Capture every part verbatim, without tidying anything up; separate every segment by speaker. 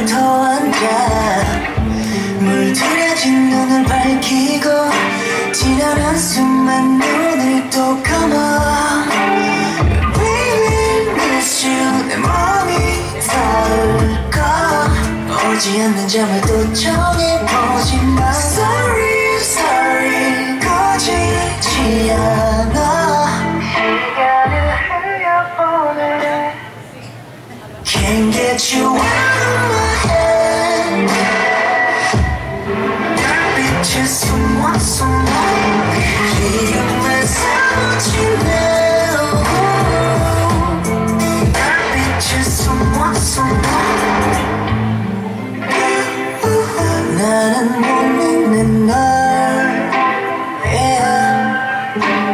Speaker 1: 더 앉아 물들여진 눈을 밝히고 지난 한숨만 눈을 또 감아 Baby miss you 내 맘이 닿을까 오지 않는 잠을 또 정해보지마 Sorry sorry 거짓이 않아 시간을 흘려보내 Can't get you out of my head 빛을 숨어 숨어 이름을 사무치네 빛을 숨어 숨어 나는 못 믿는 널 yeah.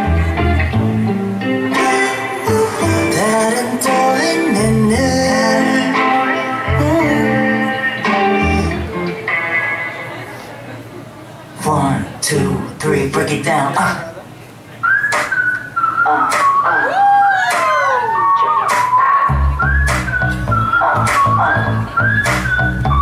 Speaker 1: 다른 또 있는 늘 One, two, three, break it down. Uh. Uh, uh. Uh, uh.